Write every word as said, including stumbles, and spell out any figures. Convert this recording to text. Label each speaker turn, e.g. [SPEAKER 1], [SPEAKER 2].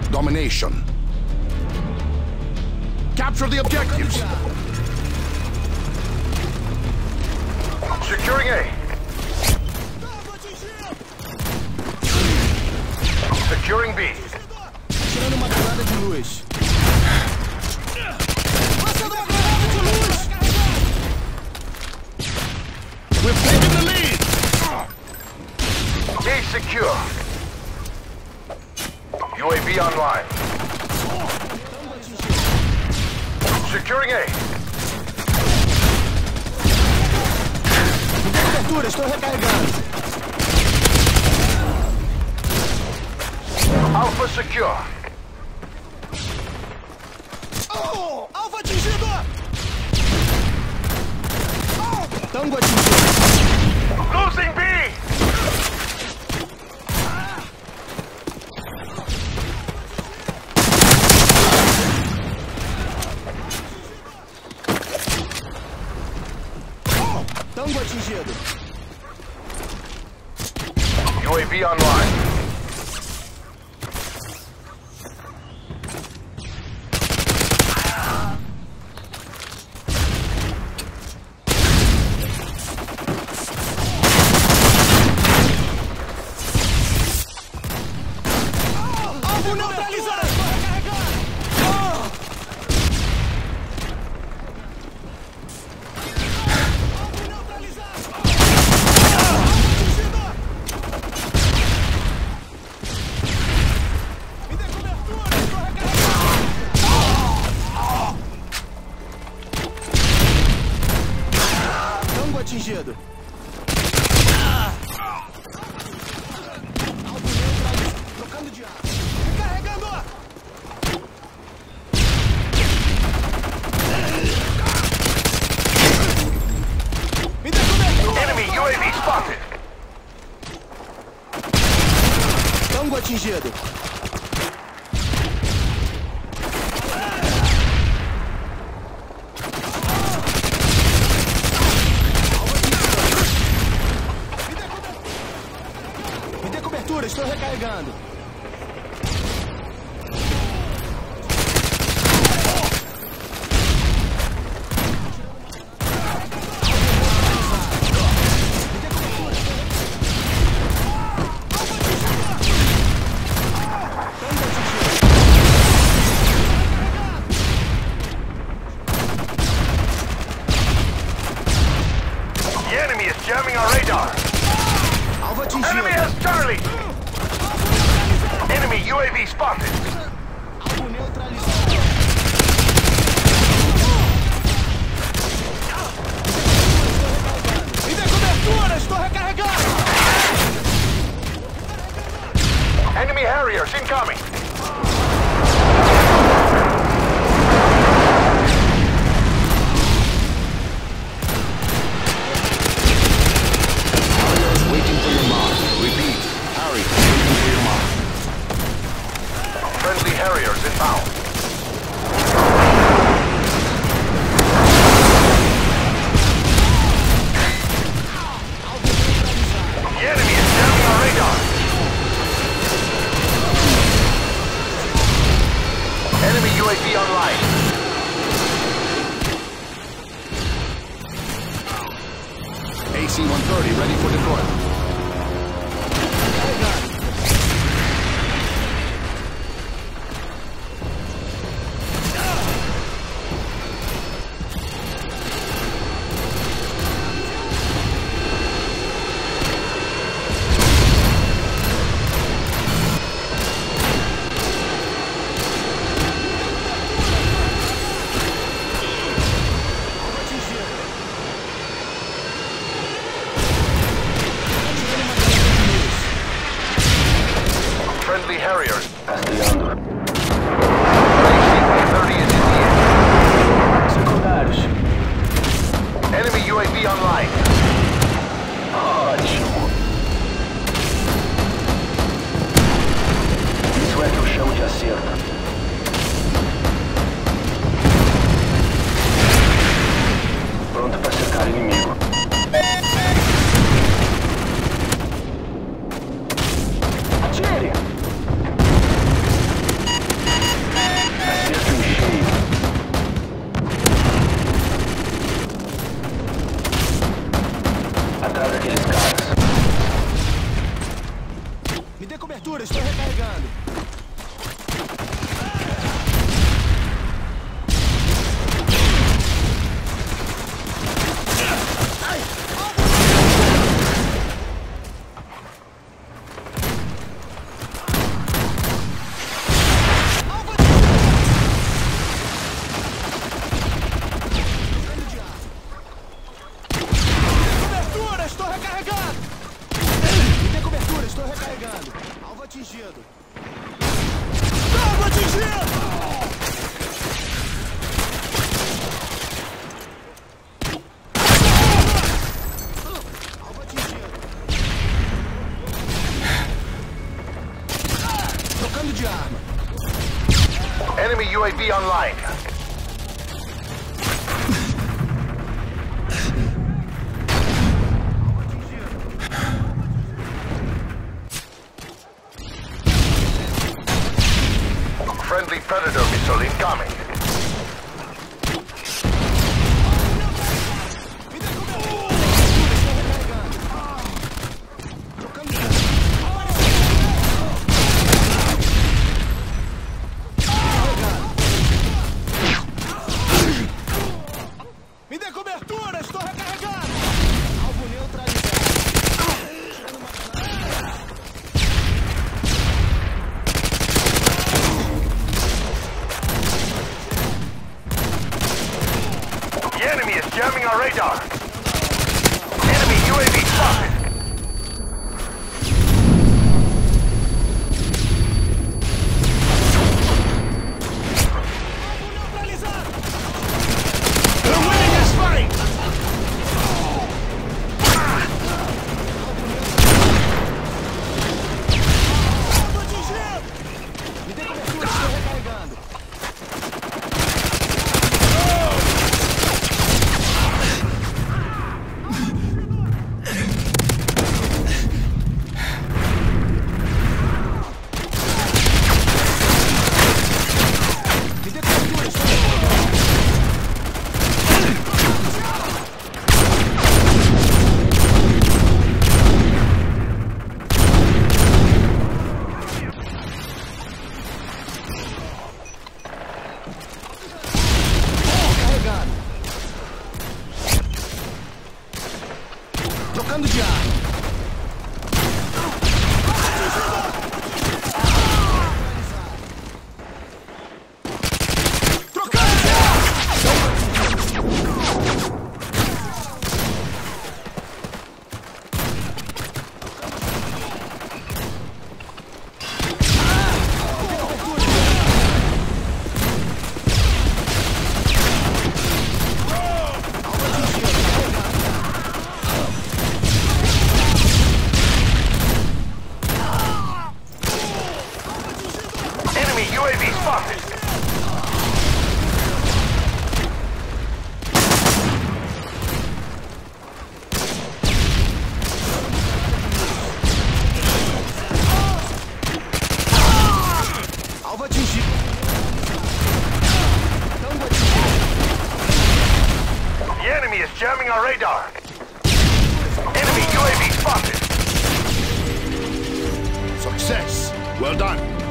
[SPEAKER 1] Domination. Capture the objectives.
[SPEAKER 2] Securing A. Securing B.
[SPEAKER 3] Tirando uma granada de luz. Lançando uma granada de luz.
[SPEAKER 1] We've taken the lead.
[SPEAKER 2] A secure. U A V online. Securing A.
[SPEAKER 3] Cobertura, estou recarregando.
[SPEAKER 2] Alpha secure.
[SPEAKER 3] Oh, alvo atingido! Oh, tango atingido.
[SPEAKER 2] Losing B.
[SPEAKER 3] Oh, tango atingido.
[SPEAKER 2] U A V online.
[SPEAKER 3] Alvo neutralizado! Oh. Alvo neutralizado! Atingido! Me dê cobertura, estou recarregando! Tango atingido! Alvo neutralizado! Trocando de ar! Recarregando! Me dê cobertura!
[SPEAKER 2] Enemy U A V spotted.
[SPEAKER 3] Tango atingido! Me dê cobertura, estou recarregando!
[SPEAKER 2] The enemy is jamming our radar.
[SPEAKER 3] Alvo atingido!
[SPEAKER 2] Enemy has Charlie. Enemy U A V spotted.
[SPEAKER 3] Alvo neutralizado! Me dê cobertura, estou recarregando!
[SPEAKER 2] Enemy Harriers incoming.
[SPEAKER 1] Waiting for your mark. Repeat. Harry, waiting for your mark.
[SPEAKER 2] Friendly Harriers inbound. The enemy is jamming our radar. Enemy U A V online.
[SPEAKER 1] A C one thirty ready for deployment.
[SPEAKER 2] Friendly Harriers.
[SPEAKER 4] Rastreando.
[SPEAKER 2] A C one thirty is in the air.
[SPEAKER 4] Secundários.
[SPEAKER 2] Enemy U A V online.
[SPEAKER 4] Ótimo. Isso é que eu chamo de acerto. Pronto para cercar inimigo. Atire!
[SPEAKER 3] recarregando. Alvo atingido. Alvo atingido! Alvo atingido. Trocando de arma.
[SPEAKER 2] Enemy U A V online. Friendly Predator missile incoming.
[SPEAKER 3] Me dê cobertura, estou recarregando. Alvo neutralizado.
[SPEAKER 2] The enemy is jamming our radar. Enemy U A V spotted.
[SPEAKER 3] We're winning this fight! Alvo atingido! Me dê cobertura, estou recarregando. Me dê cobertura, estou recarregando. Carregando. Trocando de arma. Trocando de
[SPEAKER 2] Enemy U A V spotted.
[SPEAKER 3] Alvo atingido. Alvo atingido.
[SPEAKER 2] The enemy is jamming our radar. Enemy U A V spotted.
[SPEAKER 3] Success. Well done.